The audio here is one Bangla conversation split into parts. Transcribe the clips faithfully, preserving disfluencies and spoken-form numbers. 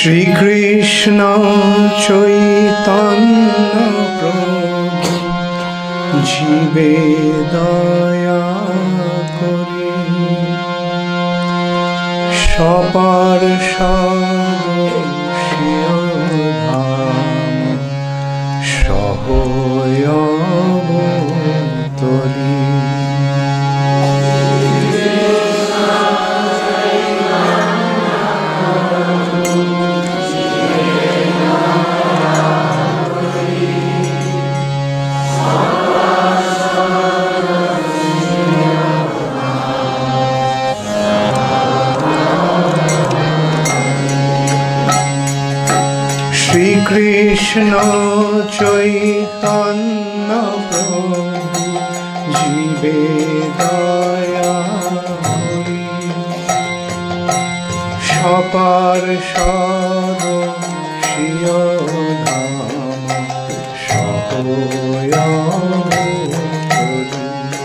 শ্রীকৃষ্ণ চৈতন্য প্রভু জীবে দয়া করি সবার ধাম সহয়বতরি। শ্রীকৃষ্ণ চৈতন্য প্রভু জীবে দয়া করি সবার সদস্য ধাম সহয়বতরি।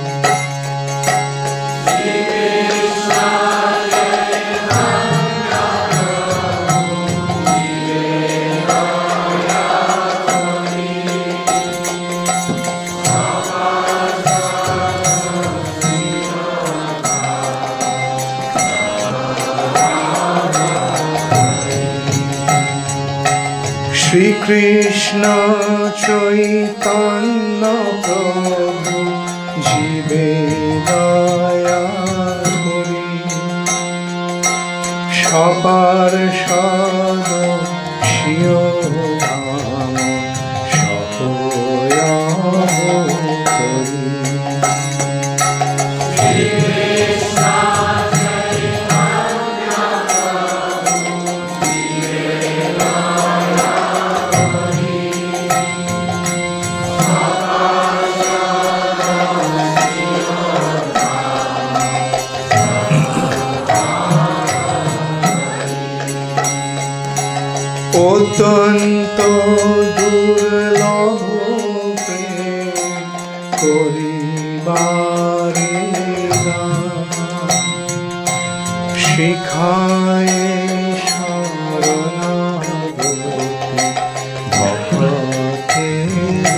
শ্রীকৃষ্ণ চৈতন্য প্রভু জীবে দয়া করি সবার সদস্য ধাম সহয়বতরি। অত্যন্ত দুর্লভ প্রেম করিবারে শিখায় শরণাগতি ভক্তের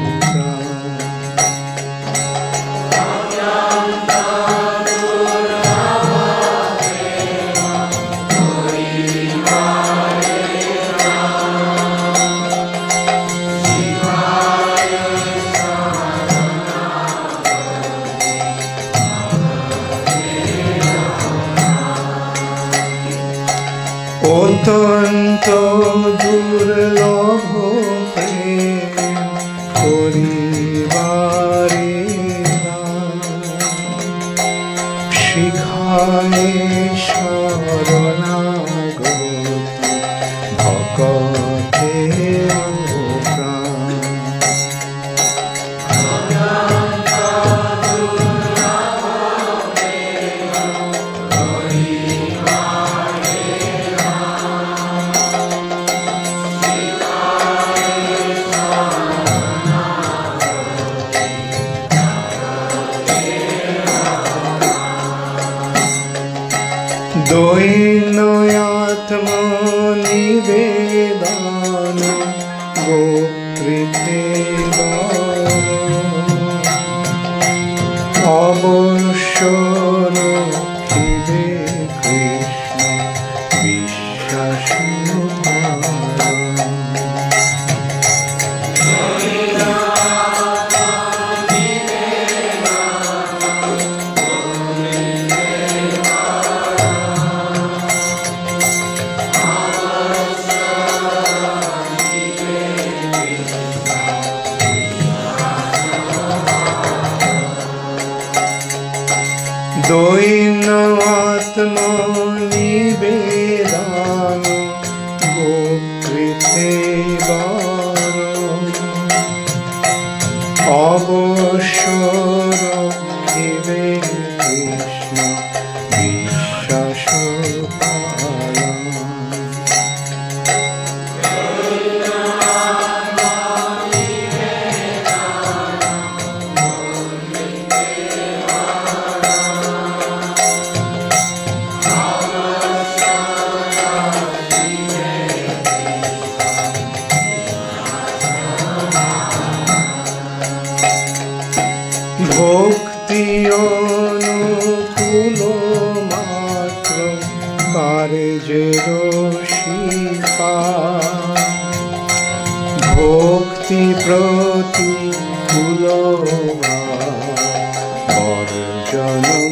অত্যন্ত দুর্লভ প্রেম করিবারে শিখায় শরণাগতি ভক্তের প্রাণ। দৈন্য আত্মনিবেদন গোপ্রীতে অবশ্য রক্ষিবে কৃষ্ণ বিশ্বাস দৈন্য আত্মনিবেদন গোপ্রীতে অবশ্য রক্ষিবে কৃষ্ণ বিশ্বাস ভক্তি অনুকূল মাত্র কার্যের শিখা ভক্তি প্রতিকূল বর্জনং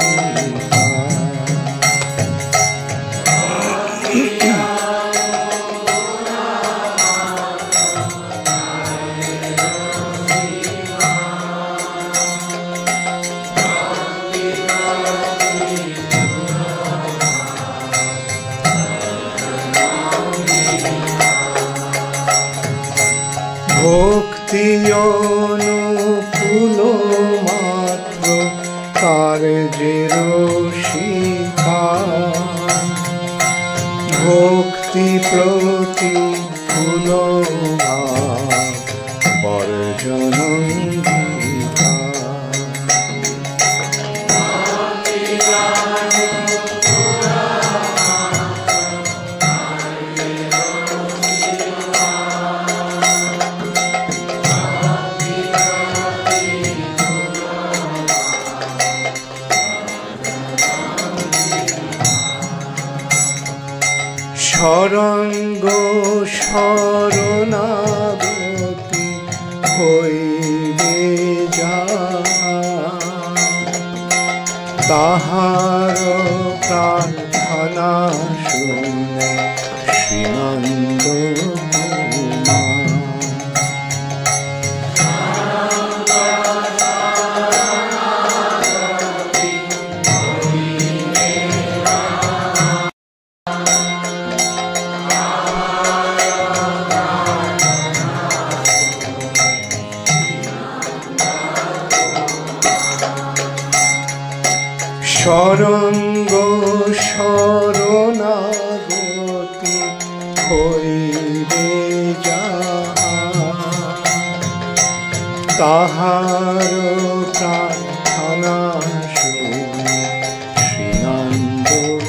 ভক্তি অনুকূল মাত্র কার্যের শিখা ভক্তি প্রতিকূল বর্জনং গীতা শরঙ্গ শরণাগতি হইবে যাহা তাহার প্রার্থনা শুনে শ্রীনন্দ শরঙ্গ শরণাগতি হইবে যাহা তাহার প্রার্থনা শুনে শ্রীনন্দ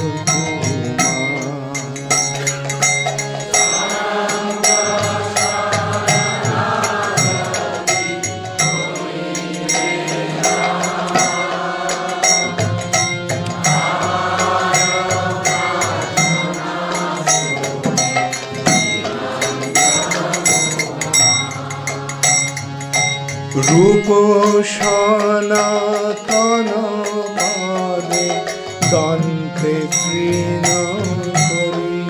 রূপ সনাতন পাদে দন্তে তৃণ করি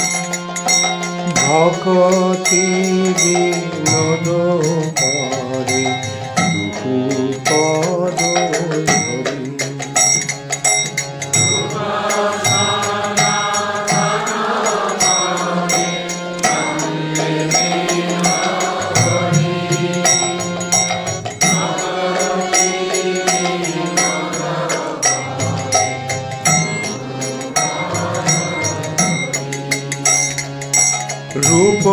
ভকতি বিনোদ করে দুহু পদ ধরি রূপ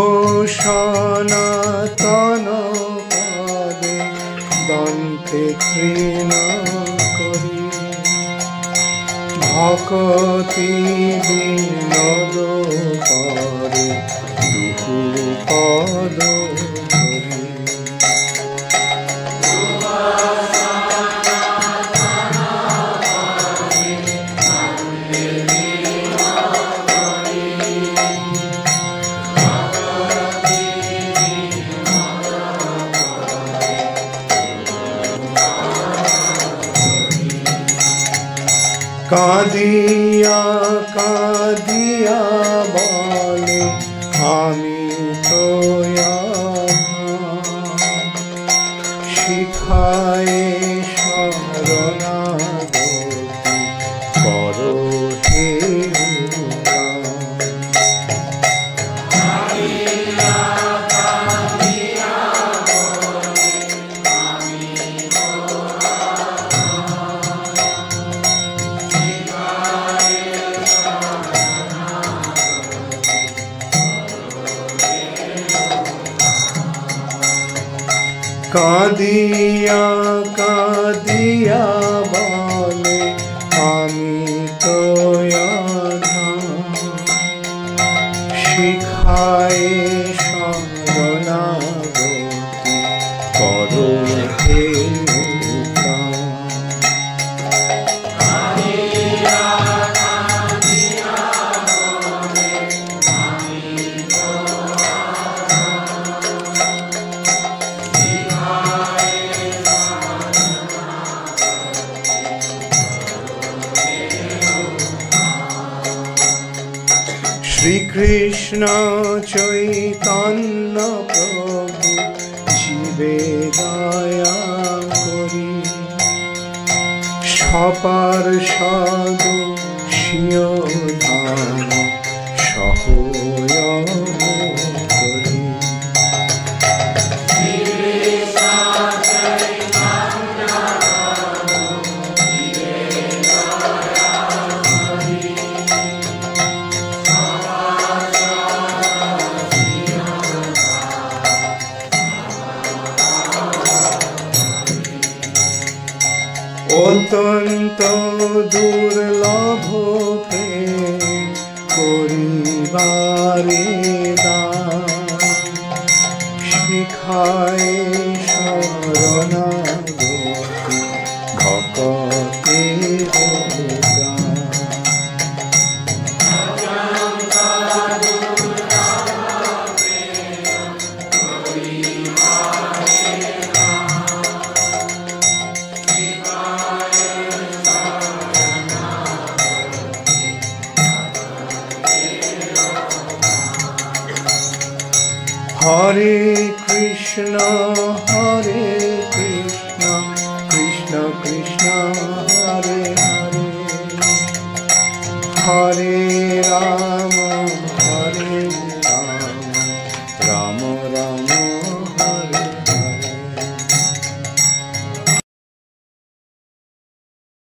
সনাতন পদে দন্তে তৃণ করি ভকতি বিনোদ করে দুহু পদ ধরি কাঁদিয়া কাঁদিয়া বলে আমি তো শিখায় শরণাগতি করো হে কাঁদিয়া কাঁদিয়া বলে আমি তো শিখায় শরণাগতি করো হে শ্রীকৃষ্ণ চৈতন্য প্রভু জীবে দয়া করি সপার সাধু সিয় ধাম সহয়ম করি। অত্যন্ত দুর্লভ প্রেম করিবারে দান শিখায় শরণাগতি ভক্তের প্রাণ। হরে কৃষ্ণ হরে কৃষ্ণ কৃষ্ণ কৃষ্ণ হরে হরে হরে